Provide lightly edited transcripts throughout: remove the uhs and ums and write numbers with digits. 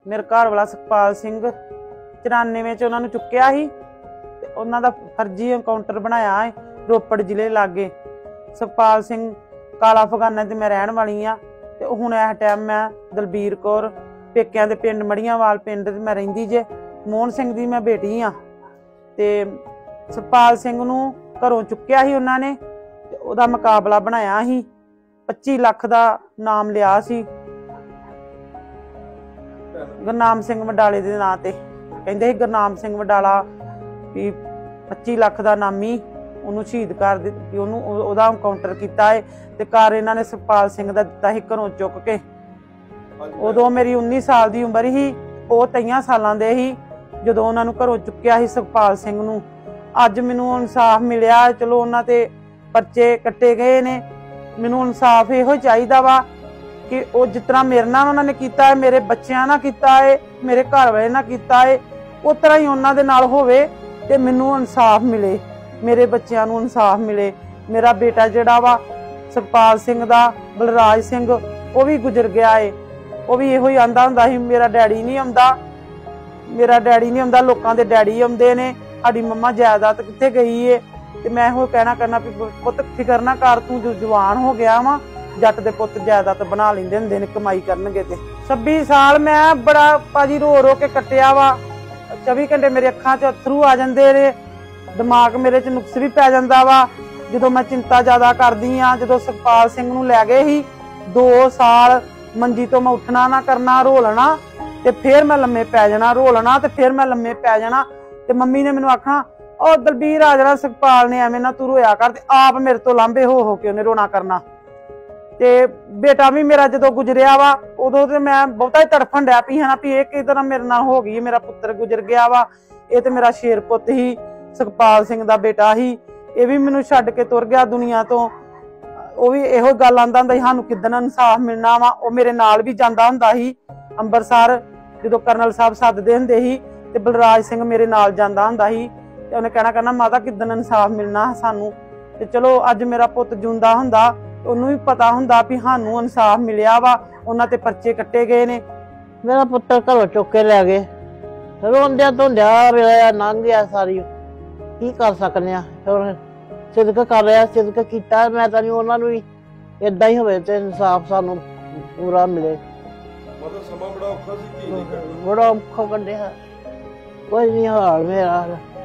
मेरे घर वाला सुखपाल सिंह 94 च उन्होंने चुक्या ही ते उन्हां दा फर्जी एनकाउंटर बनाया है रोपड़ जिले लागे। सुखपाल सिंह काला अफगाना ते मैं रहन वाली हाँ ते हुण इस टाइम मैं दलबीर कौर पेकियां दे पिंड मड़ियावाल पिंड मैं रहिंदी जे। मोहन सिंह दी मैं बेटी हाँ ते सुखपाल सिंह नूं घरों चुक्या ही उन्होंने ते उहदा मुकाबला बनाया ही 25 लाख दा नाम लिया सी गुरनाम सिंह वडाले दे नां ते। कहंदे गुरनाम सिंह वडाला भी 25 लाख दा नामी ਉਹਨੂੰ ਸ਼ਹੀਦ ਕਰ ਦਿੱਤੀ ਉਹਨੂੰ ਉਹਦਾ ਐਨਕਾਊਂਟਰ ਕੀਤਾ ਹੈ ਤੇ ਘਰ ਇਹਨਾਂ ਨੇ ਸੁਖਪਾਲ ਸਿੰਘ ਦਾ ਦਿੱਤਾ ਸੀ ਘਰੋਂ ਚੁੱਕ ਕੇ। ਉਦੋਂ ਮੇਰੀ 19 ਸਾਲ ਦੀ ਉਮਰ ਸੀ ਉਹ 23 ਸਾਲਾਂ ਦੇ ਸੀ ਜਦੋਂ ਉਹਨਾਂ ਨੂੰ ਘਰੋਂ ਚੁੱਕਿਆ ਸੀ ਸੁਖਪਾਲ ਸਿੰਘ ਨੂੰ। ਅੱਜ ਮੈਨੂੰ ਇਨਸਾਫ ਮਿਲਿਆ ਚਲੋ ਉਹਨਾਂ ਤੇ ਪਰਚੇ ਕੱਟੇ ਗਏ ਨੇ। ਮੈਨੂੰ ਇਨਸਾਫ ਇਹੋ ਚਾਹੀਦਾ ਵਾ ਕਿ ਉਹ ਜਿਸ ਤਰ੍ਹਾਂ ਮੇਰੇ ਨਾਲ ਉਹਨਾਂ ਨੇ ਕੀਤਾ ਹੈ ਮੇਰੇ ਬੱਚਿਆਂ ਨਾਲ ਕੀਤਾ ਹੈ ਮੇਰੇ ਘਰ ਵਾਲੇ ਨਾਲ ਕੀਤਾ ਹੈ ਉਸ ਤਰ੍ਹਾਂ ਹੀ ਉਹਨਾਂ ਦੇ ਨਾਲ ਹੋਵੇ ਤੇ ਮੈਨੂੰ ਇਨਸਾਫ ਮਿਲੇ मेरे बच्चों को इंसाफ मिले। मेरा बेटा जिहड़ा वा सुखपाल सिंह दा बलराज सिंह वो भी गुजर गया है। वो भी इहो ही आंदा हुंदा सी मेरा डैडी नहीं आउंदा मेरा डैडी नहीं आउंदा लोकां दे डैडी आउंदे ने साडी मम्मा जायदाद कित्थे गई है। ते मैं इहो कहना करना भी पुत्त फिकर ना कर तूं जो जवान हो गया वा जट दे पुत्त जायदाद बना लैंदे हुंदे ने कमाई करनगे ते। 26 साल मैं बड़ा भाजी रो रो के कट्टिया वा 24 घंटे मेरी अखां च अथरू आ जांदे ने दिमाग मेरे च नुक्स भी पै जांदा वा जो मैं चिंता ज्यादा करदी हाँ। जो सुखपाल सिंह नूं लै गए ही 2 साल मंजी तो मैं उठना ना करना रोलना ते फिर मैं लम्मे पै जाना रोलना ते फिर मैं लम्मे पै जाना ते मम्मी ने मैनूं आखना ओ दलबीर आ जाना सुखपाल ने एवें ना तू रोया कर ते आप मेरे तो लांभे हो के उन्हें रोना करना। ते बेटा भी मेरा जो गुजरिया वा उदों ते मैं बहुता ही तड़फन डै पई हाँ भी ये किस तरह मेरे नाल हो गई मेरा पुत्तर गुजर गया वा। ये तो मेरा शेर पुत्त ही सुखपाल सिंह दा बेटा ही ये भी मैनूं छड्ड के तुर गया दुनिया तो। वो भी इहो गल आंदा हुंदा सानूं किदन इंसाफ मिलना वा। वो मेरे नाल भी जांदा हुंदा ही अंबरसर जो करनल साहब सददे हुंदे ही ते बलराज सिंह मेरे नाल जांदा हुंदा ही ते उहने कहना करना माता किदन इंसाफ मिलना सानूं। ते चलो अज मेरा पुत्त जिंदा हुंदा उहनूं भी पता हुंदा भी सानूं इंसाफ मिलिया वा उहनां ते परचे कट्टे गए ने। मेरा पुत्तर घरों चुक के लै गए रोंदिया धोंदिया वेला लंघ गया सारी की कर सकने सिदक कर रहा सिदक किया मैं तो नहीं उन्होंने भी इदा ही होवे ते इंसाफ सानू पूरा मिले। बड़ा औखा कड्ढिया कोई नहीं हाल मेरा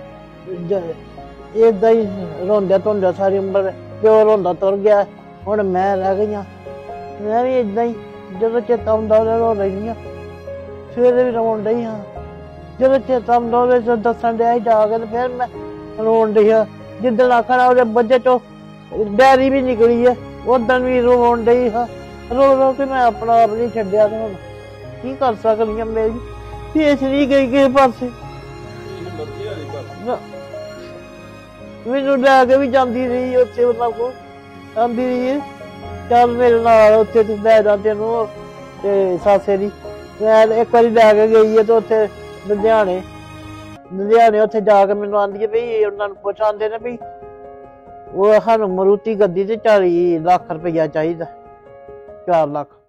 इदा ही रोंदिया धोंदिया सारी उम्र प्यो रोंदा तुर गया हुण मैं रह गई मैं भी इदा ही जो चेता आउंदा रो रही हाँ सवेरे भी रोन रही हाँ जो चेता आउंदा दसन दिया जाके फिर मैं रोन रही है जिदन आखना वो बजे चो डायरी भी निकली है उदन भी रोन रही है रो रो के मैं अपना आप नहीं छड्डिया ते हुण की कर सकदी हां। मेरी पेश नहीं गई किसे पासे मैनूं लै के भी जांदी रही उत्थे उन्हां कोल आंदी रही है चल मेरे नाल उत्थे तूं लै जा तैनूं ते सासे दी मैं एक बारी लै के गई है तो उत्थे लुधियाने उत्थे जाके मैनूं आंदी है भी उन्हां नूं पुछ आंदे ने भी वो सानूं मरूती गद्दी ते 40 लाख रुपया चाहिदा 4 लाख